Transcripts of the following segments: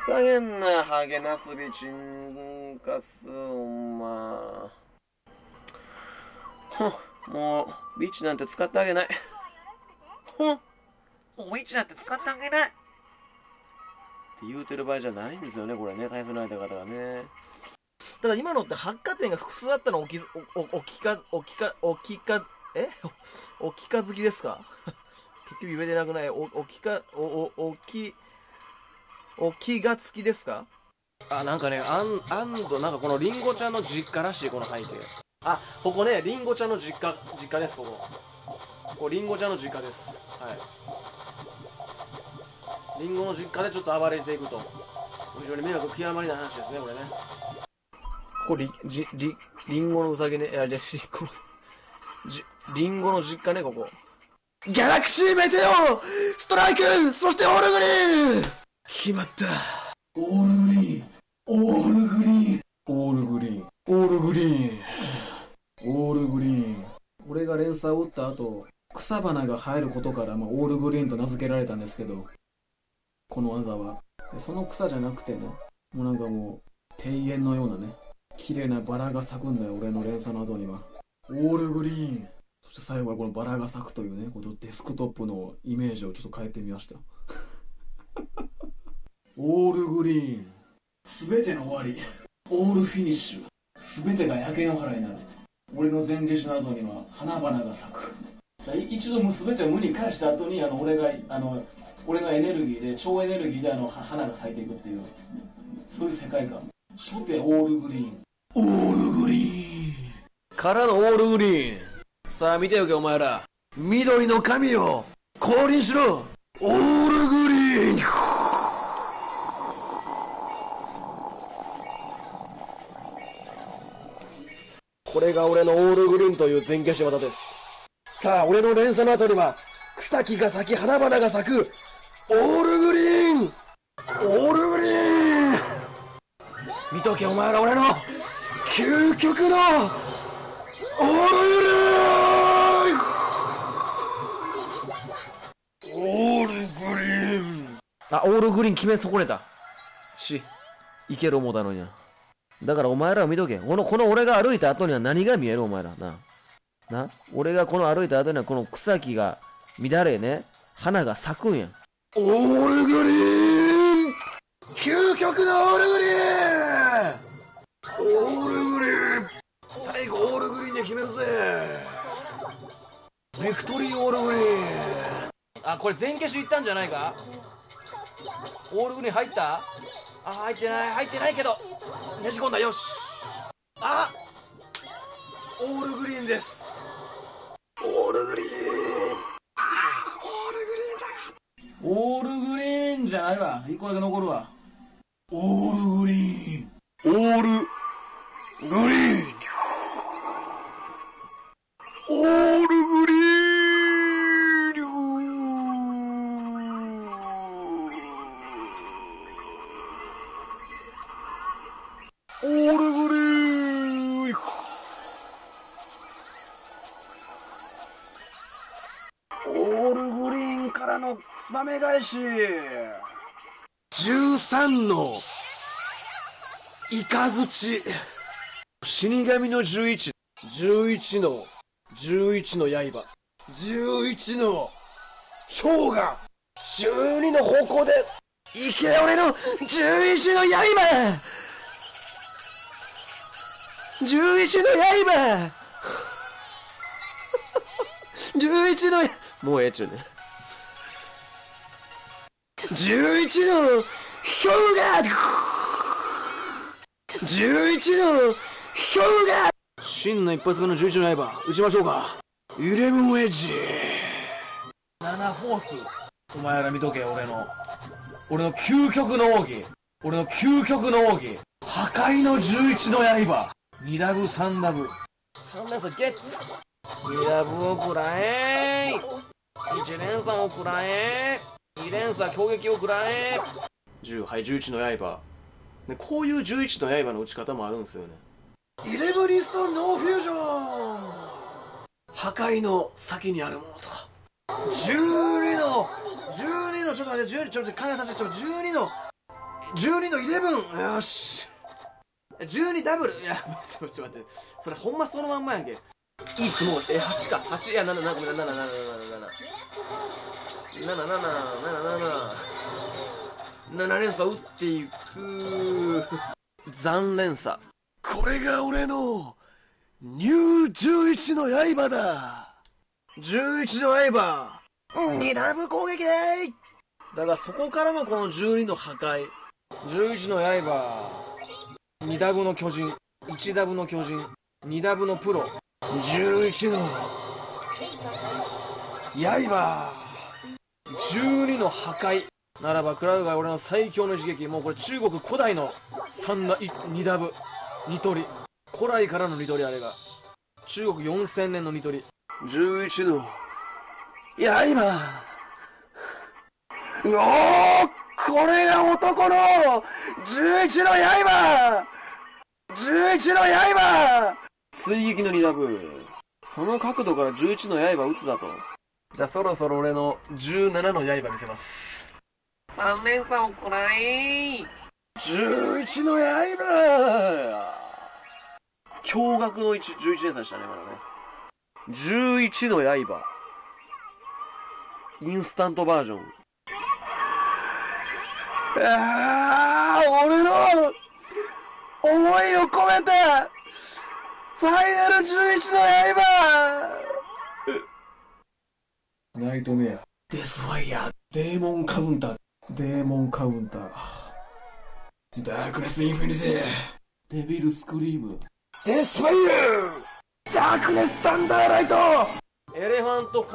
下げんな、ハゲナスビチンカス、おま。もう、ビーチなんて使ってあげない。もうビーチなんて使ってあげない。って言うてる場合じゃないんですよね、これね、対戦の相手方がね。 ただ今のって発火点が複数あったのお気づきですか？結局言えてなくない。お気がつきですか？ あ、なんかね、なんかこのリンゴちゃんの実家らしい、この背景。あ、ここね、リンゴちゃんの実家です、ここリンゴちゃんの実家です。はい。リンゴの実家でちょっと暴れていくと。非常に迷惑極まりない話ですね、これね。ここリンゴのうさぎね、リンゴの実家ね、ここ。 ギャラクシーメテオストライク、そしてオールグリーン。決まった。オールグリーン、オールグリーン、オールグリーン、オールグリーン、オールグリーン。俺が連鎖を打った後、草花が生えることから、オールグリーンと名付けられたんですけど、この技は。その草じゃなくてね、もうなんかもう、庭園のようなね、綺麗なバラが咲くんだよ、俺の連鎖の後には。オールグリーン。そして最後はこのバラが咲くというね、このデスクトップのイメージをちょっと変えてみました。オールグリーン。すべての終わり。オールフィニッシュ。すべてが焼け野原になる。俺の前夏の後には花々が咲く。じゃあ一度すべてを無に返した後に俺のエネルギーで、超エネルギーで花が咲いていくっていう、そういう世界観。初手オールグリーン。オールグリーン。 からのオールグリーン。さあ見ておけお前ら。 緑の神よ、降臨しろ。オールグリーン。 これが俺のオールグリーンという前消し技です。 さあ俺の連鎖の後には草木が咲き花々が咲く。オールグリーン、オールグリーン。見とけお前ら、俺の究極のオールグリーン。オールグリーン。 あ、オールグリーン決め損ねた。いける思うたのにな。だからお前らを見とけ。この俺が歩いた後には何が見えるお前ら。俺がこの歩いた後にはこの草木が乱れね、花が咲くんや。 オールグリーン。究極のオールグリーン。オールグリーン。最後オールグリーンで決めるぜ。ビクトリーオールグリーン。 あ、これ全消しいったんじゃないか。オールグリーン入った？あ、入ってないけどねじ込んだ。よし。 あ、オールグリーンです。オールグリーン。オールグリーンじゃないわ。一個だけ残るわ。オールグリーン。オールグリーン。オールグリーン。オールグリーン。オールグリーンからのツバメ返し。13のイカズチ。死神の11。11の刃。11の氷河。12の矛でいけ俺の11の刃。11の刃。11のもうええっちゅうね。 11の氷河。11の氷河。 真の一発目の11の刃打ちましょうか。 イレブンウェッジ。7ホース。お前ら見とけ。俺の究極の奥義。破壊の11の刃。2ダブ3ダブ。 3連鎖ゲッツ。2ダブを食らえー。1連鎖を食らえー。2連鎖攻撃を食らえー。はい、11の刃。ね、こういう11の刃の打ち方もあるんですよね。 イレブリストノーフュージョン。破壊の先にあるものとは。12のちょっと待って、12の12の 12の11。よし。12ダブル。いや、ちょっと待って。それほんまそのまんまやんけ。いいつも8か。8、いや、7、7、ごめん、7、7、7、7、7。7連鎖打っていく。残連鎖。 これが俺のニュー11の刃だ。 11の刃。2ダブ攻撃でー。だからそこからのこの12の破壊。11の刃。2ダブの巨人。1ダブの巨人。2ダブのプロ。11の刃。12の破壊。ならばクラウが俺の最強の一撃。もうこれ中国古代の2ダブニトリ。古来からのニトリ。あれが中国4000年のニトリ。11の刃。うおー、これが男の11の刃。11の刃。追撃の2ダブ。その角度から11の刃撃つだと。じゃあそろそろ俺の17の刃見せます。3連鎖を食らい。11の刃。驚愕の11連鎖でしたね、まだね。11の刃。インスタントバージョン。俺の思いを込めたファイナル11の刃。ナイトメア。デスファイヤー。デーモンカウンター。デーモンカウンター。ダークネスインフィニティ。デビルスクリーム。デスファイヤー。ダークネスサンダーライト。エレファント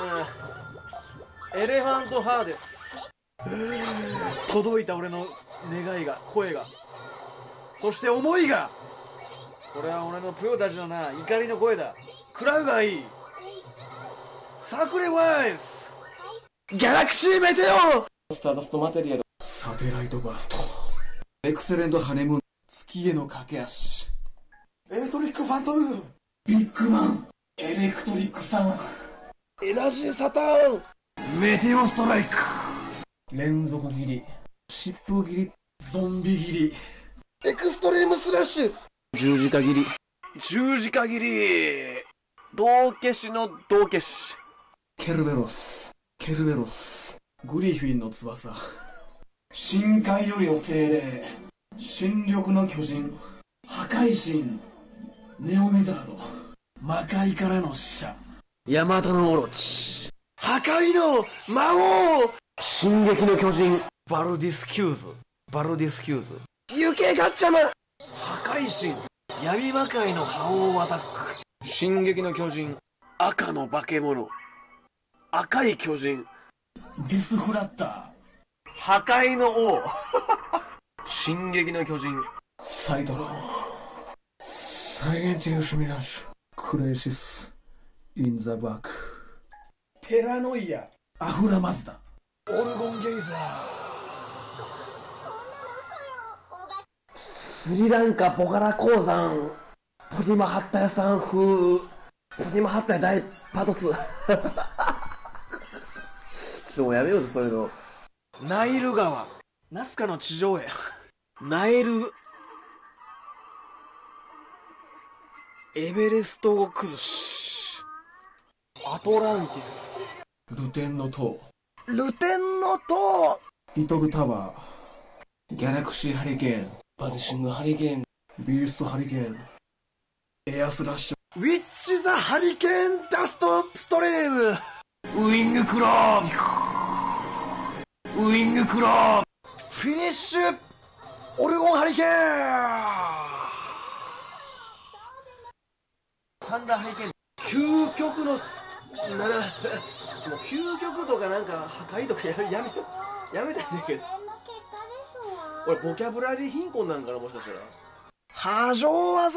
ハーです。届いた俺の願いが、声が、そして思いが。これは俺のプロたちのな、怒りの声だ。クラウがいい。サクレワイス。ギャラクシーメテオ。スターダストマテリアル。サテライトバースト。エクセレントハネムーン。月への駆け足。エレクトリックファントム。ビッグマン。エレクトリックサン。エナジーサターン。メテオストライク。連続斬り。疾風斬り。ゾンビ斬り。エクストリームスラッシュ。十字架斬り。十字架斬り。道化師の道化師。ケルベロス。ケルベロス。グリフィンの翼。深海よりの精霊。新緑の巨人。破壊神。ネオミザード。魔界からの使者。ヤマタノオロチ。破壊の魔王。進撃の巨人。バルディスキューズ。バルディスキューズ。行けガッチャマン。破壊神。闇魔界の覇王アタック。進撃の巨人。赤の化け物。赤い巨人。デスフラッター。破壊の王。進撃の巨人。サイドローン。サイレンティウスミラッシュ。クレイシス。インザバック。テラノイア。アフラマズダ。オルゴンゲイザー。スリランカポカラ鉱山。ポティマハッタヤさん風。ポティマハッタヤ大パート2。ちょっともうやめようぜ、そういうの。ナイル川。ナスカの地上絵。ナイル。エベレストを崩し。アトランティス。ルテンの塔。ルテンの塔。リトルタワー。ギャラクシーハリケーン。バニシングハリケーン。ビーストハリケーン。エアスラッシュ。ウィッチザハリケーンダストストリーム。ウィングクロー。ウィングクロー。フィニッシュ。オルゴンハリケーン。サンダーハリケーン。究極のもう究極とかなんか破壊とかやめたいんだけど。俺ボキャブラリー貧困なんかな、もしかしたら。波状技。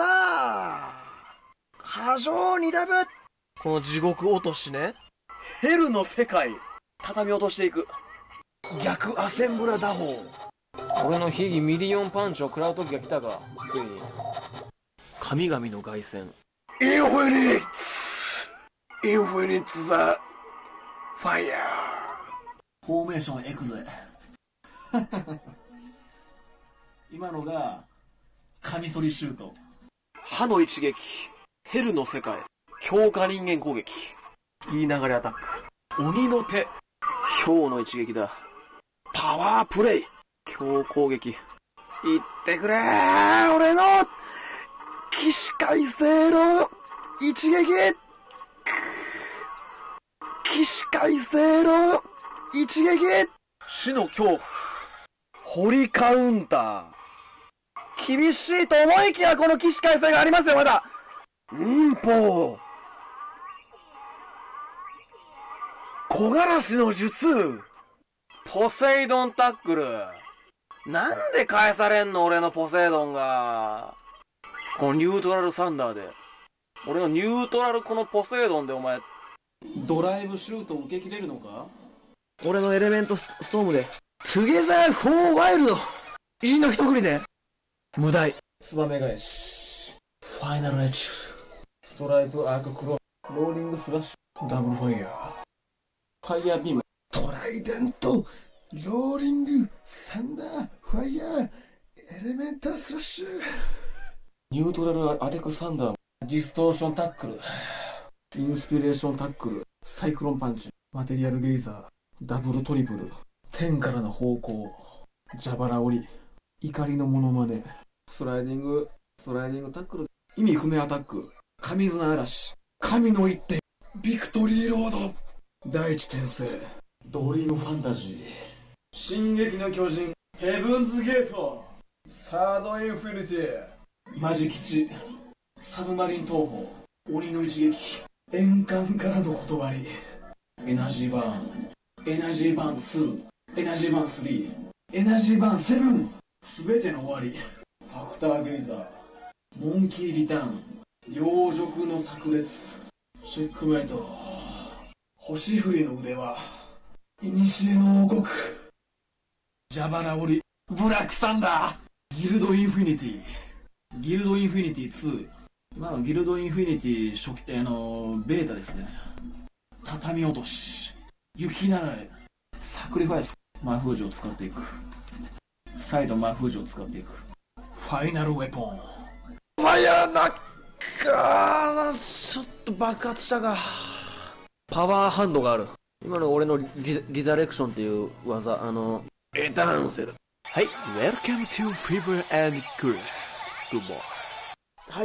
波状2ダブ。この地獄落としね。ヘルの世界畳み落としていく。逆アセンブラ打法。俺の秘技ミリオンパンチを食らう時が来たか、ついに。神々の凱旋。インフィニッツ。インフィニッツザファイヤー。フォーメーションエクゼ。 今のがカミソリシュート。 歯の一撃、ヘルの世界、強化人間攻撃、言いながらアタック、鬼の手、豹の一撃だ、パワープレイ、強攻撃、言ってくれー、俺の起死回生の一撃、起死回生の一撃、死の恐怖、ホリカウンター、厳しいと思いきやこの起死回生がありますよ、まだ。忍法、木枯らしの術、ポセイドンタックル。なんで返されんの、俺のポセイドンが。このニュートラルサンダーで。俺のニュートラルこのポセイドンでお前。 ドライブシュートを受け切れるのか。 俺のエレメントストームで、トゥゲザーフォーワイルド意地の一振りで、無題。 ツバメ返し。ファイナルエッジ。ストライプアーククロー。ローリングスラッシュ。ダブルファイヤー。ファイヤービーム。トライデント。ローリング。サンダー。ファイヤー。エレメンタースラッシュ。ニュートラルアレクサンダー。ディストーションタックル。インスピレーションタックル。サイクロンパンチ。マテリアルゲイザー。ダブルトリプル。天からの方向。蛇腹折り。怒りのモノマネ。スライディングタックル。意味不明アタック。神綱嵐。神の一手。ビクトリーロード。第一転生。ドリームファンタジー。進撃の巨人。ヘブンズゲート。サードインフィニティ。マジ吉。サブマリン東宝。鬼の一撃。円環からの断り。エナジーバーン。エナジーバーン2。エナジーバーン3。エナジーバーン7。すべての終わり。ファクターゲイザー。モンキーリターン。両辱の炸裂。チェックメイト。星降りの腕輪。古の王国。蛇腹折り。ブラックサンダー。ギルドインフィニティ。ギルドインフィニティ2。今のギルドインフィニティ初期、ベータですね。畳落とし。雪ならえ。サクリファイス。魔封じを使っていく。再度魔封じを使っていく。ファイナルウェポン。 ファイヤーナッカー、ちょっと爆発したか。パワーハンドがある。 今の俺のリザレクションっていう技、 エターンセル。はい、Welcome to Fever and Cool。Good boy。はい、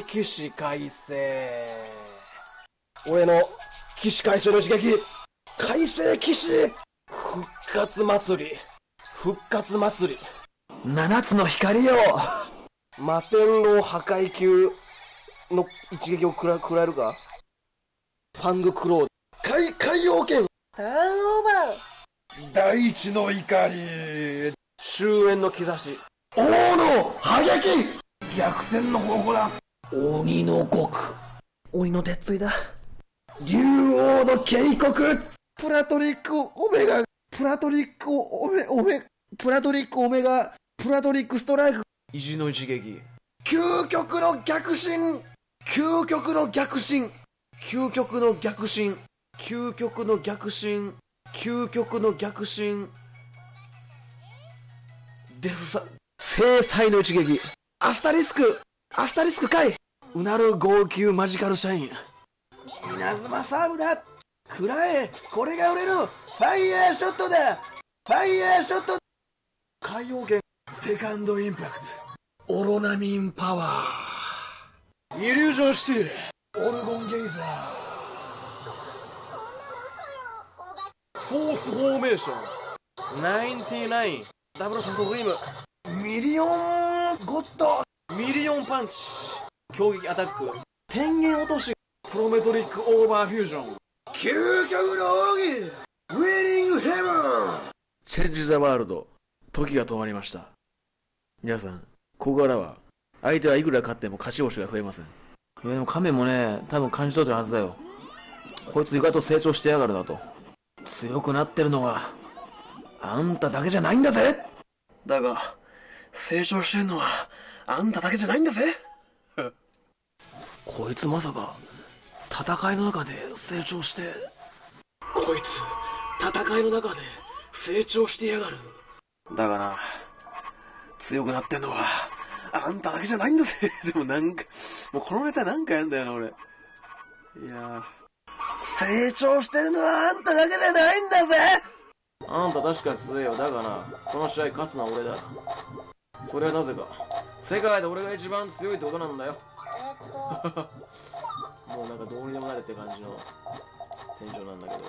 起死回生。俺の起死回生の一撃。回生起死。復活祭り。復活祭り。7つの光よ。摩天楼破壊級の一撃を食らえるか。ファングクロー。海洋圏。頼む。大地の怒り。終焉の兆し。王の破撃。逆転の方法だ。鬼の極。鬼の鉄槌だ。竜王の警告。プラトリックオメガ。プラトリックストライク。意地の一撃。究極の逆進。究極の逆進。究極の逆進。究極の逆進。究極の逆進。デスサ制裁の一撃。アスタリスク回。うなる号泣マジカルシャイン。稲妻サーブだ。食らえ。これが俺のファイヤーショットだ。ファイヤーショット。海洋圏セカンドインパクト。オロナミンパワー。イリュージョンシティ。オルゴンゲイザー。フォースフォーメーション。99。ダブルサソドリーム。ミリオンゴッド。ミリオンパンチ。攻撃アタック。天元落とし。プロメトリックオーバーフュージョン。究極の奥義。ウィニングヘブン。チェンジザワールド。時が止まりました。皆さん、ここからは相手はいくら勝っても勝ち星が増えません。いやでも亀もね、多分感じ取ってるはずだよ。こいつ意外と成長してやがるなと。強くなってるのはあんただけじゃないんだぜ。だが成長してんのはあんただけじゃないんだぜ。こいつまさか戦いの中で成長して、こいつ戦いの中で成長してやがる。だがな、 強くなってんのは、あんただけじゃないんだぜ。でもなんか、もうこのネタなんかやんだよな、俺。いや成長してるのはあんただけじゃないんだぜ。 あんた確かに強えよ。だがな、この試合勝つのは俺だ。それはなぜか。世界で俺が一番強いってことなんだよ。もうなんかどうにでもなれって感じのテンションなんだけ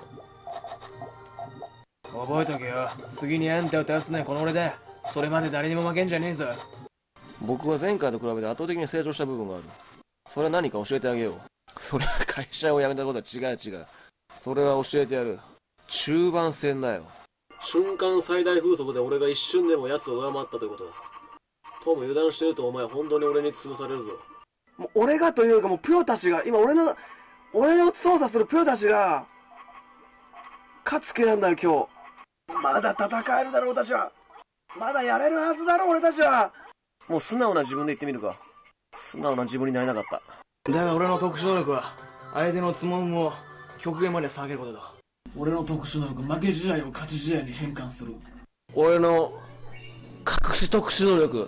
ど。覚えとけよ。次にあんたを倒すのはこの俺だ。それまで誰にも負けんじゃねえぞ。僕は前回と比べて圧倒的に成長した部分がある。それは何か教えてあげよう。それは会社を辞めたことは違う。それは教えてやる。中盤戦だよ。瞬間最大風速で俺が一瞬でも奴を上回ったということだ。とも油断してるとお前本当に俺に潰されるぞ。 もう俺がというかもうプヨたちが、今俺の操作するプヨたちが、勝つ気なんだよ今日。まだ戦えるだろ俺たちは。まだやれるはずだろ俺たちは。 もう素直な自分で言ってみるか。素直な自分になれなかった。だが俺の特殊能力は、相手のつもんを極限まで下げることだ。 俺の特殊能力、負け試合を勝ち試合に変換する。 俺の隠し特殊能力、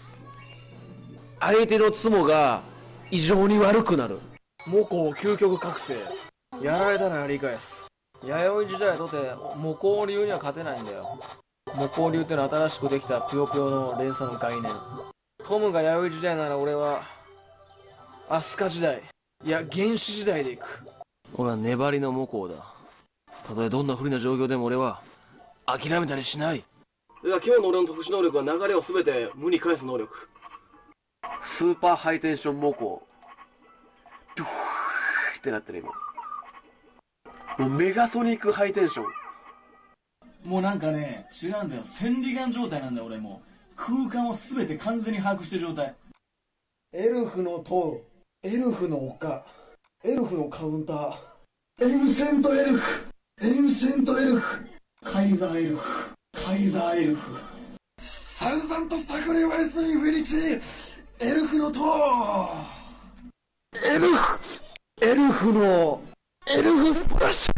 相手のツモが異常に悪くなる。モコを究極覚醒。やられたらやり返す。弥生時代とてモコ流には勝てないんだよ。モコ流ってのは新しくできたぷよぷよの連鎖の概念。トムが弥生時代なら俺はアスカ時代、いや原始時代でいく。俺は粘りのモコだ。たとえどんな不利な状況でも俺は諦めたりしない。 いや今日の俺の特殊能力は流れを全て無に返す能力。スーパーハイテンションモコ。ピューってなってる今。もうメガソニックハイテンション。 もうなんかね、違うんだよ。千里眼状態なんだよ俺も。空間を全て完全に把握してる状態。エルフの塔、エルフの丘、エルフのカウンター、エンシェントエルフ、エンシェントエルフ、カイザーエルフ、カイザーエルフ、サウザントサクリファイスインフィニティ、エルフの塔、エルフのエルフスプラッシュ。